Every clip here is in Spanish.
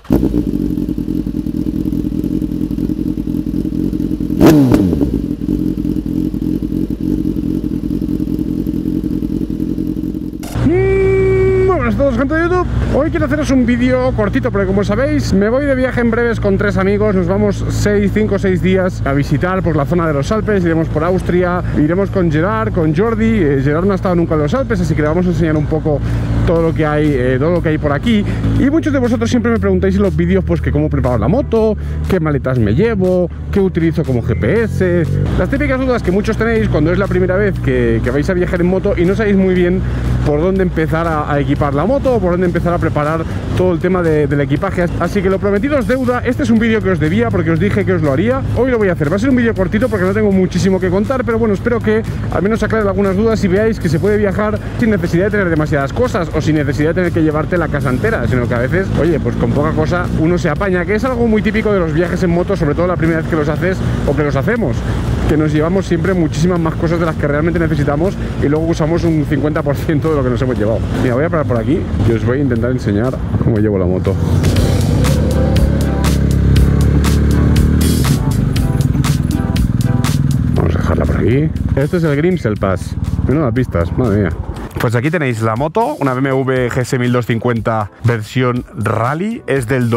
Buenas a todos, gente de YouTube. Hoy quiero haceros un vídeo cortito porque, como sabéis, me voy de viaje en breves con 3 amigos. Nos vamos 5 o 6 días a visitar por la zona de los Alpes. Iremos por Austria, iremos con Gerard, con Jordi. Gerard no ha estado nunca en los Alpes, así que le vamos a enseñar un poco todo lo que hay por aquí. Y muchos de vosotros siempre me preguntáis en los vídeos pues que cómo preparo la moto, qué maletas me llevo, qué utilizo como GPS. Las típicas dudas que muchos tenéis cuando es la primera vez que vais a viajar en moto y no sabéis muy bien por dónde empezar a equipar la moto o por dónde empezar a preparar todo el tema del equipaje. Así que lo prometido es deuda. Este es un vídeo que os debía porque os dije que os lo haría. Hoy lo voy a hacer. Va a ser un vídeo cortito porque no tengo muchísimo que contar, pero bueno, espero que al menos aclare algunas dudas y veáis que se puede viajar sin necesidad de tener demasiadas cosas o sin necesidad de tener que llevarte la casa entera, sino que a veces, oye, pues con poca cosa uno se apaña, que es algo muy típico de los viajes en moto, sobre todo la primera vez que los haces o que los hacemos, que nos llevamos siempre muchísimas más cosas de las que realmente necesitamos y luego usamos un 50% de lo que nos hemos llevado. Mira, voy a parar por aquí y os voy a intentar enseñar cómo llevo la moto. Vamos a dejarla por aquí. Este es el Grimsel Pass. Menudas pistas, madre mía. Pues aquí tenéis la moto, una BMW GS 1250 versión Rally, es del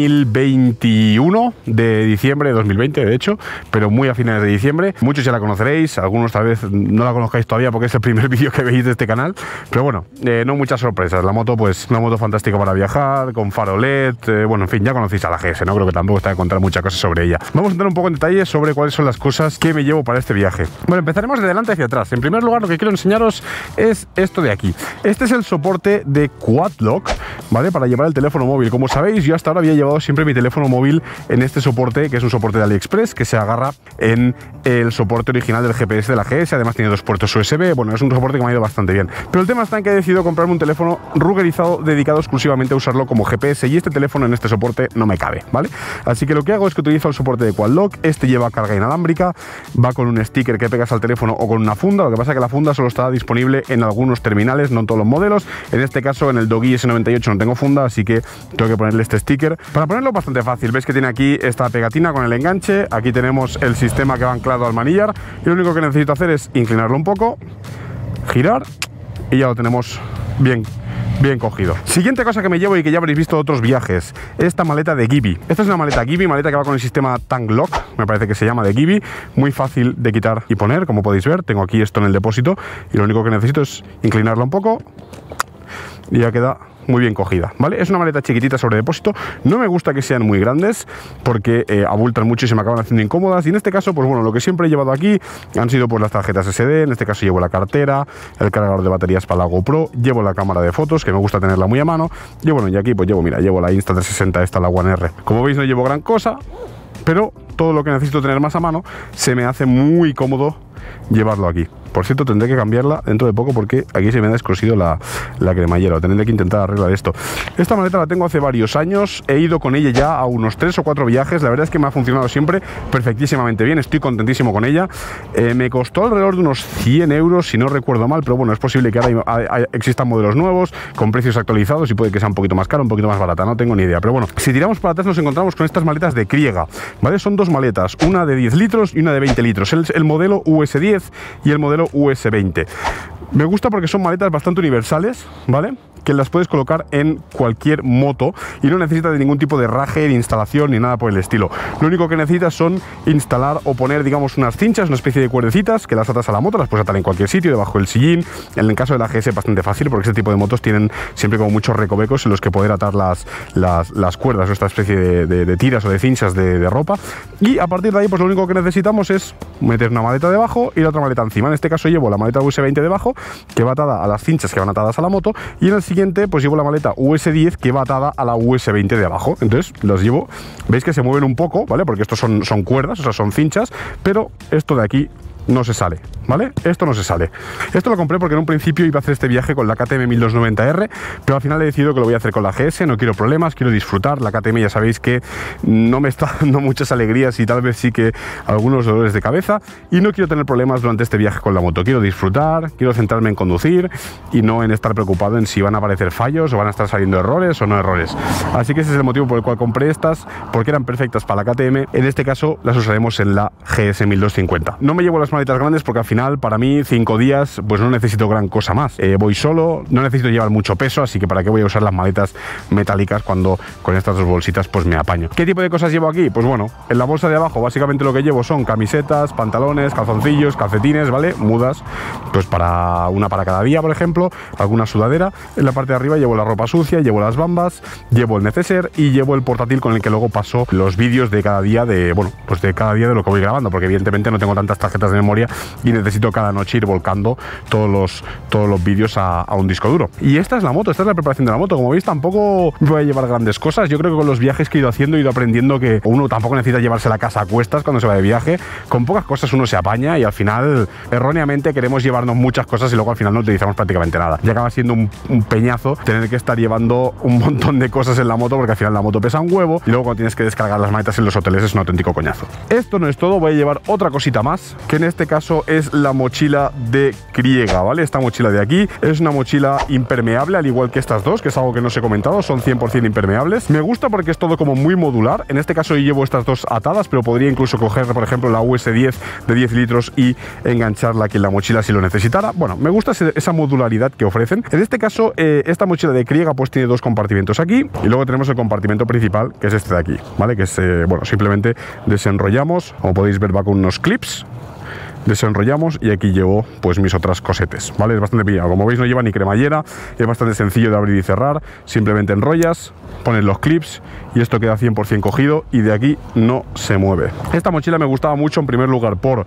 2021, de diciembre de 2020 de hecho, pero muy a finales de diciembre. Muchos ya la conoceréis, algunos tal vez no la conozcáis todavía porque es el primer vídeo que veis de este canal, pero bueno, no muchas sorpresas. La moto, pues una moto fantástica para viajar, con faro LED, bueno, en fin, ya conocéis a la GS, no creo que tampoco está de contar muchas cosas sobre ella. Vamos a entrar un poco en detalle sobre cuáles son las cosas que me llevo para este viaje. Bueno, empezaremos de delante hacia atrás. En primer lugar, lo que quiero enseñaros es esto de aquí. Este es el soporte de Quadlock, ¿vale? Para llevar el teléfono móvil. Como sabéis, yo hasta ahora había llevado siempre mi teléfono móvil en este soporte, que es un soporte de AliExpress, que se agarra en el soporte original del GPS de la GS. Además tiene 2 puertos USB. Bueno, es un soporte que me ha ido bastante bien. Pero el tema está en que he decidido comprarme un teléfono ruggerizado dedicado exclusivamente a usarlo como GPS, y este teléfono en este soporte no me cabe, ¿vale? Así que lo que hago es que utilizo el soporte de Quadlock. Este lleva carga inalámbrica, va con un sticker que pegas al teléfono o con una funda. Lo que pasa es que la funda solo está disponible en algunos terminales, no en todos los modelos. En este caso, en el Doggy S98 no tengo funda, así que tengo que ponerle este sticker. Para ponerlo bastante fácil, veis que tiene aquí esta pegatina con el enganche. Aquí tenemos el sistema que va anclado al manillar y lo único que necesito hacer es inclinarlo un poco, girar y ya lo tenemos bien cogido. Siguiente cosa que me llevo y que ya habréis visto de otros viajes, esta maleta de Givi. Esta es una maleta Givi, maleta que va con el sistema Tank Lock, me parece que se llama, de Givi. Muy fácil de quitar y poner, como podéis ver. Tengo aquí esto en el depósito y lo único que necesito es inclinarla un poco y ya queda muy bien cogida, ¿vale? Es una maleta chiquitita sobre depósito. No me gusta que sean muy grandes porque abultan mucho y se me acaban haciendo incómodas. Y en este caso, pues bueno, lo que siempre he llevado aquí han sido pues las tarjetas SD. En este caso llevo la cartera, el cargador de baterías para la GoPro, llevo la cámara de fotos, que me gusta tenerla muy a mano. Y bueno, y aquí pues llevo, mira, llevo la Insta360, esta, la One R. Como veis, no llevo gran cosa, pero todo lo que necesito tener más a mano se me hace muy cómodo llevarlo aquí. Por cierto, tendré que cambiarla dentro de poco porque aquí se me ha descosido la cremallera. Tendré que intentar arreglar esto. Esta maleta la tengo hace varios años. He ido con ella ya a unos 3 o 4 viajes. La verdad es que me ha funcionado siempre perfectísimamente bien. Estoy contentísimo con ella. Me costó alrededor de unos 100 euros, si no recuerdo mal. Pero bueno, es posible que ahora existan modelos nuevos con precios actualizados y puede que sea un poquito más caro, un poquito más barata. No tengo ni idea. Pero bueno, si tiramos para atrás nos encontramos con estas maletas de Kriega, ¿vale? Son 2 maletas, una de 10 litros y una de 20 litros. El modelo US10 y el modelo US20. Me gusta porque son maletas bastante universales, ¿vale? Que las puedes colocar en cualquier moto y no necesitas de ningún tipo de raje, ni instalación, ni nada por el estilo. Lo único que necesitas son instalar o poner, digamos, unas cinchas, una especie de cuerdecitas que las atas a la moto, las puedes atar en cualquier sitio, debajo del sillín. En el caso de la GS es bastante fácil porque este tipo de motos tienen siempre como muchos recovecos en los que poder atar las cuerdas o esta especie de tiras o de cinchas de ropa. Y a partir de ahí, pues lo único que necesitamos es meter una maleta debajo y la otra maleta encima. En este caso llevo la maleta US20 debajo, que va atada a las cinchas que van atadas a la moto, y en el siguiente pues llevo la maleta US10 que va atada a la US20 de abajo. Entonces las llevo, veis que se mueven un poco, ¿vale? Porque estos son cuerdas, o sea, son cinchas, pero esto de aquí no se sale, ¿vale? Esto no se sale. Esto lo compré porque en un principio iba a hacer este viaje con la KTM 1290R, pero al final he decidido que lo voy a hacer con la GS, no quiero problemas, quiero disfrutar. La KTM ya sabéis que no me está dando muchas alegrías y tal vez sí que algunos dolores de cabeza, y no quiero tener problemas durante este viaje con la moto. Quiero disfrutar, quiero centrarme en conducir y no en estar preocupado en si van a aparecer fallos o van a estar saliendo errores o no errores. Así que ese es el motivo por el cual compré estas, porque eran perfectas para la KTM. En este caso las usaremos en la GS 1250. No me llevo las maletas grandes porque al final para mí 5 días pues no necesito gran cosa más. Voy solo, no necesito llevar mucho peso, así que para qué voy a usar las maletas metálicas cuando con estas dos bolsitas pues me apaño. ¿Qué tipo de cosas llevo aquí? Pues bueno, en la bolsa de abajo básicamente lo que llevo son camisetas, pantalones, calzoncillos, calcetines, ¿vale? Mudas, pues para una para cada día, por ejemplo, alguna sudadera. En la parte de arriba llevo la ropa sucia, llevo las bambas, llevo el neceser y llevo el portátil con el que luego paso los vídeos de cada día de, bueno, pues de cada día de lo que voy grabando, porque evidentemente no tengo tantas tarjetas de memoria y necesito cada noche ir volcando todos los vídeos a un disco duro. Y esta es la moto, esta es la preparación de la moto. Como veis, tampoco voy a llevar grandes cosas. Yo creo que con los viajes que he ido haciendo he ido aprendiendo que uno tampoco necesita llevarse la casa a cuestas cuando se va de viaje. Con pocas cosas uno se apaña y al final erróneamente queremos llevarnos muchas cosas y luego al final no utilizamos prácticamente nada. Y acaba siendo un peñazo tener que estar llevando un montón de cosas en la moto, porque al final la moto pesa un huevo y luego cuando tienes que descargar las maletas en los hoteles es un auténtico coñazo. Esto no es todo, voy a llevar otra cosita más, que en este caso es la mochila de Kriega, ¿vale? Esta mochila de aquí es una mochila impermeable, al igual que estas dos, que es algo que no os he comentado, son 100% impermeables. Me gusta porque es todo como muy modular. En este caso yo llevo estas dos atadas, pero podría incluso coger, por ejemplo, la US10 de 10 litros y engancharla aquí en la mochila si lo necesitara. Bueno, me gusta esa modularidad que ofrecen. En este caso, esta mochila de Kriega pues tiene dos compartimentos aquí y luego tenemos el compartimento principal, que es este de aquí, ¿vale? Que es, bueno, simplemente desenrollamos, como podéis ver va con unos clips. Desenrollamos y aquí llevo pues mis otras cosetes, ¿vale? Es bastante pillado, como veis no lleva ni cremallera, es bastante sencillo de abrir y cerrar, simplemente enrollas, pones los clips y esto queda 100% cogido y de aquí no se mueve. Esta mochila me gustaba mucho en primer lugar por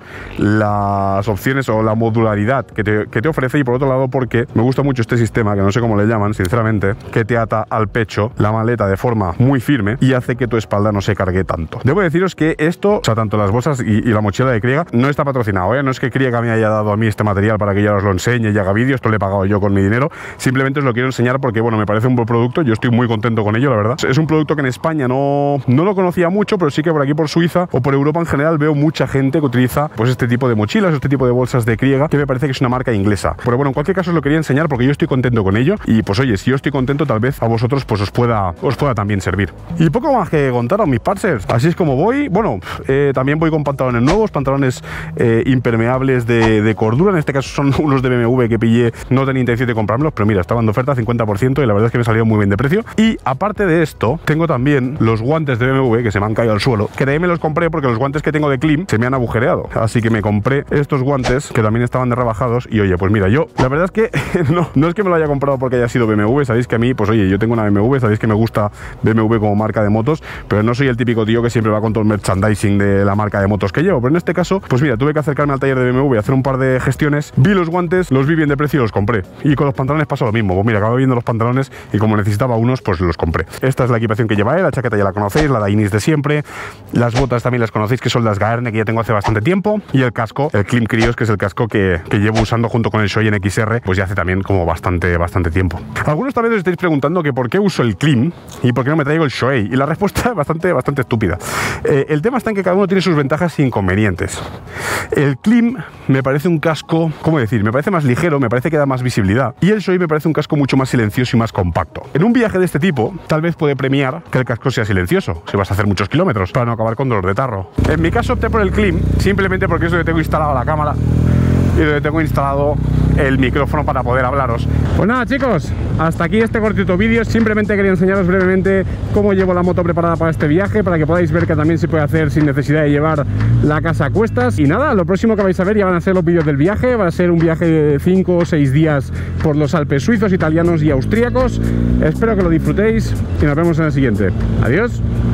las opciones o la modularidad que te ofrece, y por otro lado porque me gusta mucho este sistema, que no sé cómo le llaman sinceramente, que te ata al pecho la maleta de forma muy firme y hace que tu espalda no se cargue tanto. Debo deciros que esto, o sea, tanto las bolsas y la mochila de Kriega, no está patrocinado, ¿eh? No es que Kriega me haya dado a mí este material para que ya os lo enseñe y haga vídeos, esto lo he pagado yo con mi dinero, simplemente os lo quiero enseñar porque, bueno, me parece un buen producto, yo estoy muy contento con ello, la verdad. Es un producto que en España no lo conocía mucho, pero sí que por aquí por Suiza o por Europa en general veo mucha gente que utiliza pues este tipo de mochilas, este tipo de bolsas de Kriega, que me parece que es una marca inglesa. Pero bueno, en cualquier caso os lo quería enseñar porque yo estoy contento con ello y pues oye, si yo estoy contento, tal vez a vosotros pues os pueda también servir. Y poco más que contaros, mis parcels. Así es como voy. Bueno, también voy con pantalones nuevos, pantalones impermeables de cordura. En este caso son unos de BMW que pillé, no tenía intención de comprármelos, pero mira, estaban de oferta 50% y la verdad es que me salieron muy bien de precio. Y aparte de esto, tengo también los guantes de BMW que se me han caído al suelo, que también me los compré porque los guantes que tengo de Klim se me han agujereado, así que me compré estos guantes que también estaban de rebajados. Y oye, pues mira, yo la verdad es que no es que me lo haya comprado porque haya sido BMW, sabéis que a mí, pues oye, yo tengo una BMW, sabéis que me gusta BMW como marca de motos, pero no soy el típico tío que siempre va con todo el merchandising de la marca de motos que llevo. Pero en este caso, pues mira, tuve que acercarme al taller de BMW, hacer un par de gestiones, vi los guantes, los vi bien de precio y los compré. Y con los pantalones pasó lo mismo, pues mira, acabé viendo los pantalones y como necesitaba unos, pues los compré. Esta es la equipación que lleva él, la chaqueta ya la conocéis, la Dainis de siempre, las botas también las conocéis, que son las Gaerne, que ya tengo hace bastante tiempo, y el casco, el Klim Krios, que es el casco que llevo usando junto con el Shoei en XR, pues ya hace también como bastante tiempo. Algunos también os estáis preguntando que por qué uso el Klim y por qué no me traigo el Shoei, y la respuesta es bastante estúpida. El tema está en que cada uno tiene sus ventajas e inconvenientes. El Klim me parece un casco, ¿cómo decir? Me parece más ligero, me parece que da más visibilidad, y el Shoei me parece un casco mucho más silencioso y más compacto. En un viaje de este tipo, tal vez puede premiar que el casco sea silencioso, si vas a hacer muchos kilómetros, para no acabar con dolor de tarro. En mi caso opté por el Klim, simplemente porque es donde tengo instalada la cámara y donde tengo instalado el micrófono para poder hablaros. Pues nada, chicos, hasta aquí este cortito vídeo. Simplemente quería enseñaros brevemente cómo llevo la moto preparada para este viaje, para que podáis ver que también se puede hacer sin necesidad de llevar la casa a cuestas. Y nada, lo próximo que vais a ver ya van a ser los vídeos del viaje. Va a ser un viaje de 5 o 6 días por los Alpes suizos, italianos y austríacos. Espero que lo disfrutéis y nos vemos en el siguiente. Adiós.